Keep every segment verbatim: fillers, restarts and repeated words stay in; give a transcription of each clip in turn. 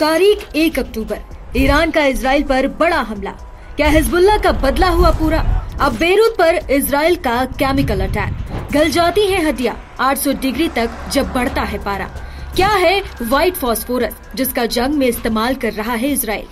तारीख एक अक्टूबर, ईरान का इजराइल पर बड़ा हमला। क्या हिजबुल्लाह का बदला हुआ पूरा? अब बेरूत पर इजराइल का केमिकल अटैक। गल जाती है हड्डियां आठ सौ डिग्री तक जब बढ़ता है पारा। क्या है व्हाइट फास्फोरस जिसका जंग में इस्तेमाल कर रहा है इजराइल?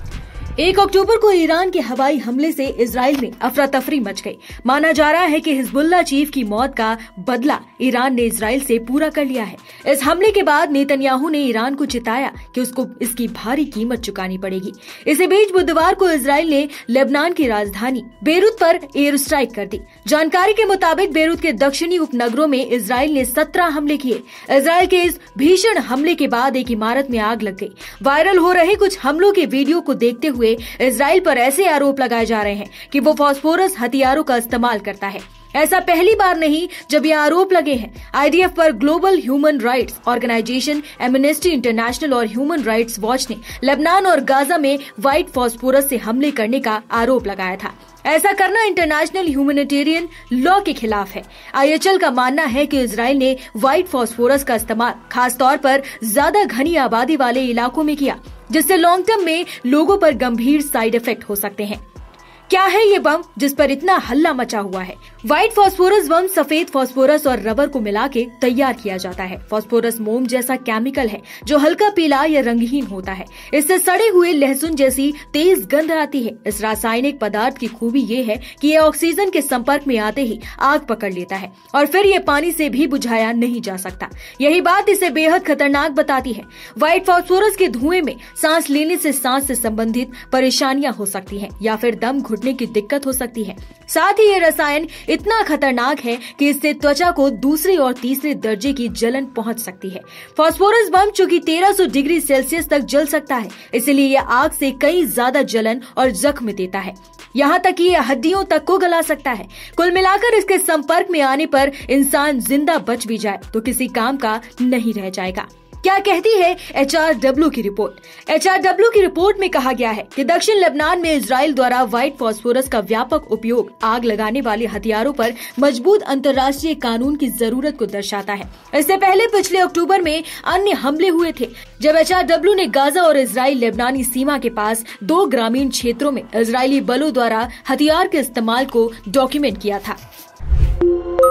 एक अक्टूबर को ईरान के हवाई हमले से इजराइल में अफरा तफरी मच गई। माना जा रहा है कि हिजबुल्लाह चीफ की मौत का बदला ईरान ने इजराइल से पूरा कर लिया है। इस हमले के बाद नेतन्याहू ने ईरान को चिताया कि उसको इसकी भारी कीमत चुकानी पड़ेगी। इसी बीच बुधवार को इजराइल ने लेबनान की राजधानी बेरूत पर एयर स्ट्राइक कर दी। जानकारी के मुताबिक बेरूत के दक्षिणी उपनगरों में इजराइल ने सत्रह हमले किए। इजराइल के इस भीषण हमले के बाद एक इमारत में आग लग गई। वायरल हो रहे कुछ हमलों के वीडियो को देखते हुए इजराइल पर ऐसे आरोप लगाए जा रहे हैं कि वो फास्फोरस हथियारों का इस्तेमाल करता है। ऐसा पहली बार नहीं जब ये आरोप लगे हैं। आईडीएफ पर global human rights organisation, Amnesty International और ह्यूमन राइट्स वॉच ने लेबनान और गाजा में व्हाइट फास्फोरस से हमले करने का आरोप लगाया था। ऐसा करना इंटरनेशनल ह्यूमैनिटेरियन लॉ के खिलाफ है। आईएचएल का मानना है कि इजराइल ने व्हाइट फास्फोरस का इस्तेमाल खास तौर पर ज्यादा घनी आबादी वाले इलाकों में किया, जिससे लॉन्ग टर्म में लोगों पर गंभीर साइड इफेक्ट हो सकते हैं। क्या है ये बम जिस पर इतना हल्ला मचा हुआ है? व्हाइट फास्फोरस बम सफेद फास्फोरस और रबर को मिला के तैयार किया जाता है। फास्फोरस मोम जैसा केमिकल है जो हल्का पीला या रंगहीन होता है। इससे सड़े हुए लहसुन जैसी तेज गंध आती है। इस रासायनिक पदार्थ की खूबी ये है कि ये ऑक्सीजन के संपर्क में आते ही आग पकड़ लेता है और फिर ये पानी से भी बुझाया नहीं जा सकता। यही बात इसे बेहद खतरनाक बताती है। व्हाइट फास्फोरस के धुएं में सांस लेने से सांस से संबंधित परेशानियां हो सकती है या फिर दम घुटने की दिक्कत हो सकती है। साथ ही ये रसायन इतना खतरनाक है कि इससे त्वचा को दूसरे और तीसरे दर्जे की जलन पहुंच सकती है। फास्फोरस बम चूंकि तेरह सौ डिग्री सेल्सियस तक जल सकता है, इसलिए यह आग से कई ज्यादा जलन और जख्म देता है। यहाँ तक कि यह हड्डियों तक को गला सकता है। कुल मिलाकर इसके संपर्क में आने पर इंसान जिंदा बच भी जाए तो किसी काम का नहीं रह जाएगा। क्या कहती है एच आर डब्ल्यू की रिपोर्ट? एच आर डब्ल्यू की रिपोर्ट में कहा गया है कि दक्षिण लेबनान में इजराइल द्वारा व्हाइट फास्फोरस का व्यापक उपयोग आग लगाने वाले हथियारों पर मजबूत अंतर्राष्ट्रीय कानून की जरूरत को दर्शाता है। इससे पहले पिछले अक्टूबर में अन्य हमले हुए थे जब एच आर डब्ल्यू ने गाजा और इजराइल लेबनानी सीमा के पास दो ग्रामीण क्षेत्रों में इजरायली बलों द्वारा हथियार के इस्तेमाल को डॉक्यूमेंट किया था।